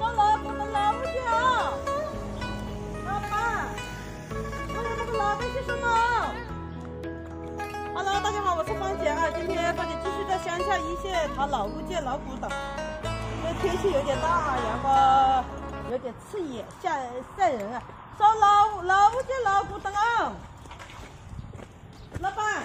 烧老虎的老虎叫，老板，我有那个老板是什么？Hello， 大家好，我是芳姐啊。今天芳姐继续在乡下一线淘老虎见老虎等。因为天气有点大，阳光有点刺眼，吓人啊！烧老虎见老虎等啊！老板，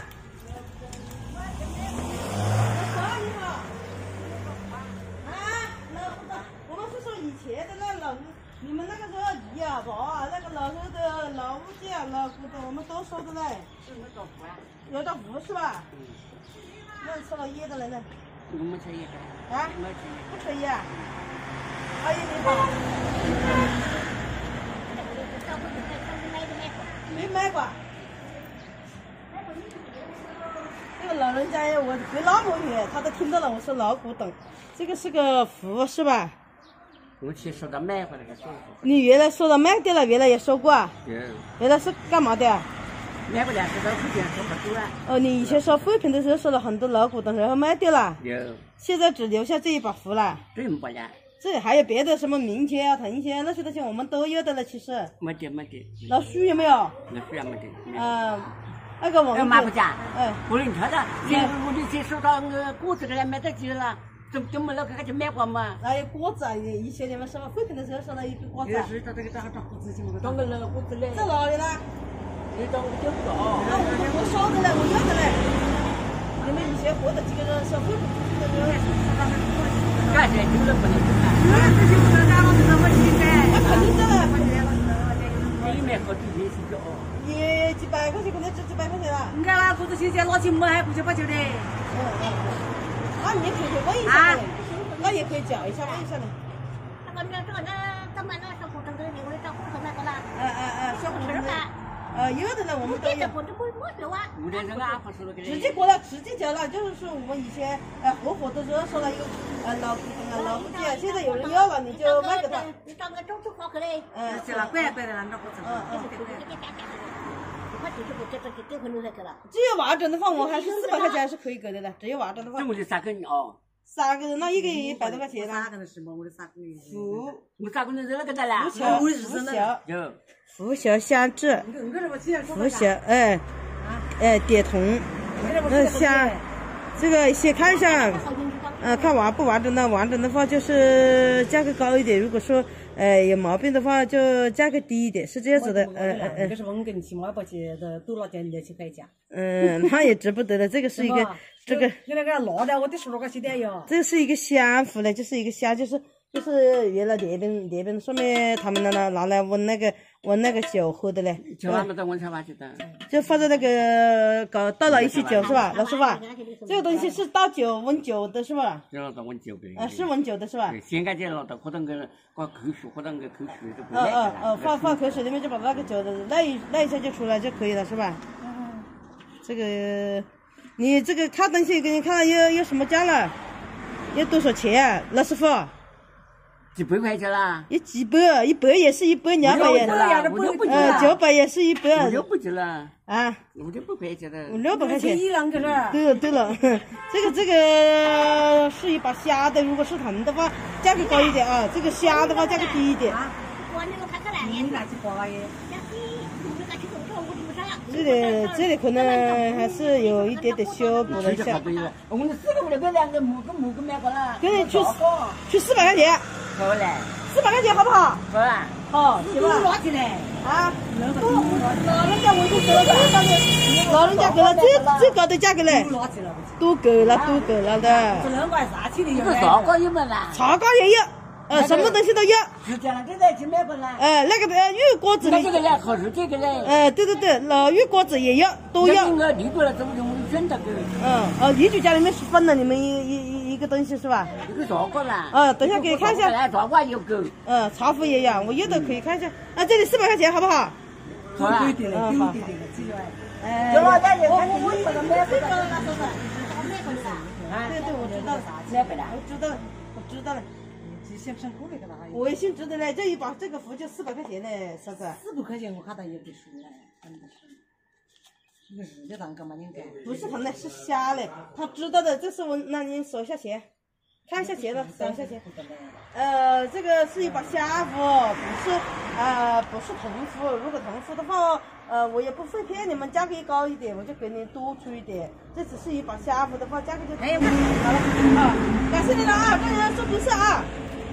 我们是说以前的那老，你们那个时候鱼啊，那个老时候的老物件、老骨头，我们都收的嘞。是那个湖啊？有的湖是吧？嗯。那你吃了椰的人呢？ 我没吃椰的。 啊？不吃椰啊？阿姨你好。没买过。这个老人家我隔那么远，他都听到了我说老古董。这个是个符是吧？ 我去说到买回来个说。 你原来说到卖掉了，原来也说过啊？ 有。 原来是干嘛的？ 买回来是到附近说不多啊。 哦，你以前收废品的时候收了很多老古董，然后卖掉了。 有。 现在只留下这一把符了。 这么不了。 这还有别的什么明签啊、藤签那些东西，我们都有的了。其实。 没得。 老鼠有没有？ 老鼠也没得。 那个我们。 麻不假。不能吃的。我的去收到那个果子来买得起了。怎么那个就买过嘛？ 还有果子啊，以前你们收废品的时候收了一批果子。 是到这个找果子去，我找个那个果子嘞。 在哪里呢？ 你找我就不到。 我烧的嘞，我要的嘞。你们以前活的几个人收废品的时候， 干这就是不能吃啊！ 这就不能干了，怎么去干？那肯定的了。 里面好几瓶是酒。 你几百块钱可能值几百块钱了。 你看那果子现在拿去买还不就把酒的？ 那你可以问一下嘞，那也可以讲一下，问一下嘞。 那个咱们那小火车的，我找火车那个啦。 小火车的。有的呢，我们都有。直接过来，直接交了，就是说我们以前合伙的时候说了一个老古董啊、老物件，现在有人要了，你就卖给他。 你找个中途花去嘞。 是了， 乖的那个火车。 只有完整的话，我还是400块钱还是可以给的了。只有完整的话。 这我就3个人哦。 3个人，那一个100多块钱呢。 3个人是吗？我的3个人。 我3个人扔了个咋啦？ 拂晓香制，拂晓点铜，香，这个先看一下，看完不完整的，完整的话就是价格高一点，如果说有毛病的话就价格低一点，是这样子的。 这个是我们给你起码把钱的多了点6-7块钱。 那也值不得的，这个是一个这个。 你那个拿的，我得10多块钱的哟。 这是一个香符嘞，就是一个香，就是原来列兵上面他们拿来温那个酒喝的嘞。 酒还没得温茶吧？ 就放在那个倒了一些酒是吧，老师傅？这个东西是倒酒温酒的是吧？ 就拿到温酒的。 是温酒的是吧？ 先干就拿到喝到个挂口水，喝到个口水就不赖。 放口水里面就把那个酒的赖一下就出来就可以了是吧？这个你这个看东西给你看了有什么价了？要多少钱，老师傅？ 几百块钱啦？ 有几百，100也是100，200也，900也是100。 我就不值了。 啊 ？500块钱的。 500-600块钱。 一两个了。 对了，这个是一把虾的，如果是藤的话，价格高一点啊。这个虾的话，价格低一点。这里可能还是有一点点修补了一下。 我们4个人给2个木个买过了。 给你去400块钱。 好嘞。 400块钱好不好？ 好啊。 好，行吧。 拿起来。 啊。老人家我就给了老人家给了最高的价格嘞。都够了的。 这2块啥去的？ 这个茶糕有没啦？ 茶糕也有。什么东西都有。 是这样，这在去买过来。 那个玉果子。 那这个嘞，好是这个嘞。 对，老玉果子也有，都有。 那绿果了，怎么用选这个？ 绿酒家里面是分了你们一个东西是吧？ 一个茶糕啦。 等下给你看一下。 茶糕有够。 茶壶也有，我有的可以看一下。这里400块钱好不好？ 好啊。 好。 就拿点就看我这个买回来。 对，我知道了。 买回来。 我知道了。我也姓朱的嘞，这一把这个符就400块钱嘞，嫂子。 400块钱我看到有点数了，真的是。那日的蛋糕嘛，应该。 不是藤嘞，是虾嘞。他知道的，这是我，那你数一下钱。 看一下钱了，等一下钱。这个是一把虾夫，不是同夫。如果同夫的话，我也不会骗你们，价格高一点，我就给你多出一点。这只是一把虾夫的话，价格就好了啊！感谢你了啊，这人说不是啊。